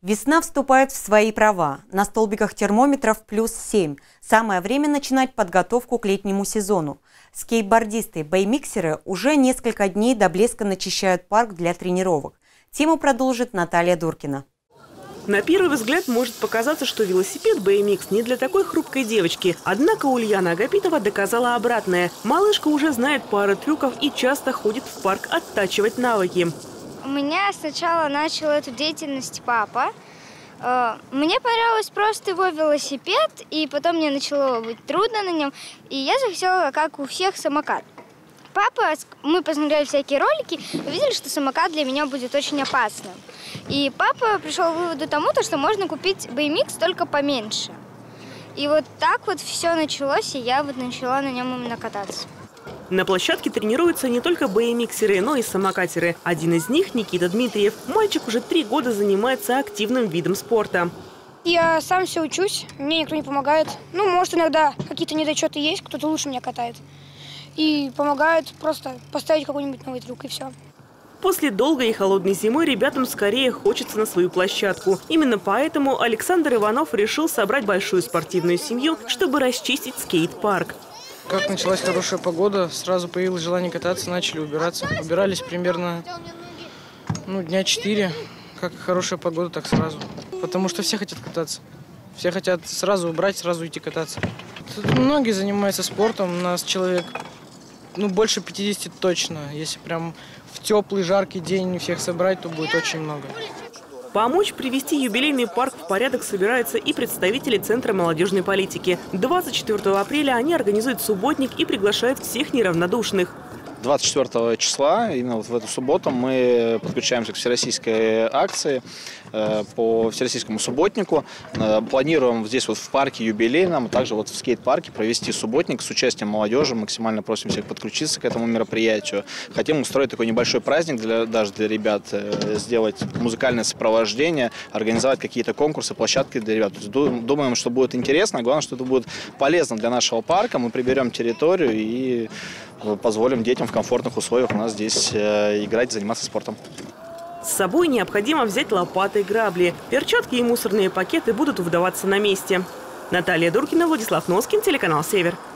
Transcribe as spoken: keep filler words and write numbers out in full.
Весна вступает в свои права. На столбиках термометров плюс семь. Самое время начинать подготовку к летнему сезону. Скейтбордисты и бэймиксеры уже несколько дней до блеска начищают парк для тренировок. Тему продолжит Наталья Дуркина. На первый взгляд может показаться, что велосипед би эм икс не для такой хрупкой девочки. Однако Ульяна Агапитова доказала обратное. Малышка уже знает пару трюков и часто ходит в парк оттачивать навыки. У меня сначала начал эту деятельность папа. Мне понравилось просто его велосипед, и потом мне начало быть трудно на нем. И я захотела, как у всех, самокат. Папа, мы посмотрели всякие ролики, увидели, что самокат для меня будет очень опасным. И папа пришел к выводу тому, что можно купить би эм икс только поменьше. И вот так вот все началось, и я вот начала на нем именно кататься. На площадке тренируются не только би эм иксеры, но и самокатеры. Один из них – Никита Дмитриев. Мальчик уже три года занимается активным видом спорта. Я сам все учусь, мне никто не помогает. Ну, может, иногда какие-то недочеты есть, кто-то лучше меня катает. И помогают просто поставить какой-нибудь новый трюк, и все. После долгой и холодной зимы ребятам скорее хочется на свою площадку. Именно поэтому Александр Иванов решил собрать большую спортивную семью, чтобы расчистить скейт-парк. Как началась хорошая погода, сразу появилось желание кататься, начали убираться. Убирались примерно ну, дня четыре. Как хорошая погода, так сразу. Потому что все хотят кататься. Все хотят сразу убрать, сразу идти кататься. Тут многие занимаются спортом. У нас человек ну, больше пятидесяти точно. Если прям в теплый, жаркий день всех собрать, то будет очень много. Помочь привести юбилейный парк в порядок собираются и представители Центра молодежной политики. двадцать четвёртого апреля они организуют субботник и приглашают всех неравнодушных. двадцать четвёртого числа, именно вот в эту субботу, мы подключаемся к всероссийской акции э, по всероссийскому субботнику. Э, планируем здесь вот в парке юбилейном, а также вот в скейт-парке провести субботник с участием молодежи. Максимально просим всех подключиться к этому мероприятию. Хотим устроить такой небольшой праздник для, даже для ребят, э, сделать музыкальное сопровождение, организовать какие-то конкурсы, площадки для ребят. То есть, думаем, что будет интересно, главное, что это будет полезно для нашего парка. Мы приберем территорию и позволим детям в комфортных условиях у нас здесь э, играть, заниматься спортом. С собой необходимо взять лопаты и грабли. Перчатки и мусорные пакеты будут выдаваться на месте. Наталья Дуркина, Владислав Носкин, телеканал «Север».